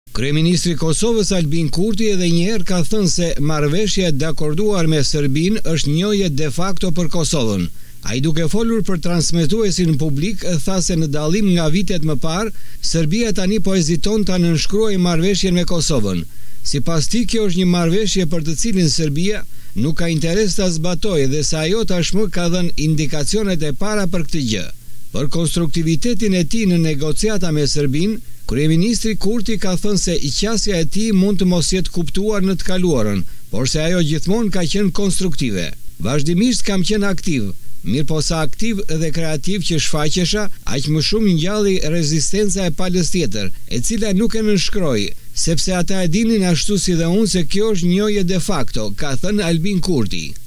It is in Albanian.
Kryeministri i Kosovës Albin Kurti edhe njëherë ka thënë se marrëveshja e dakorduar me Serbinë është njohje de facto për Kosovën. Ai duke folur për transmetuesin publik tha se në dallim nga vitet më parë, Serbia tani po heziton ta nënshkruajë marrëveshjen me Kosovën. Sipas tij, kjo është një marrëveshje për të cilin Serbia nuk ka interes ta zbatojë dhe se ajo tashmë ka dhënë indikacionet e para për këtë gjë. Për konstruktivitetin e tij në negociata me Serbinë, kryeministri Kurti ka thënë se qasja e tij mund të mos jetë kuptuar në të kaluarën, por se ajo gjithmonë ka qenë konstruktive. Vazhdimisht kam qenë aktiv, mirë po sa aktiv dhe kreativ që shfaqesha, aq më shumë ngjalli rezistenca e palës tjetër, e cila nuk e nënshkroi, sepse ata e dinin ashtu si dhe unë se kjo është njohje de facto, ka thënë Albin Kurti.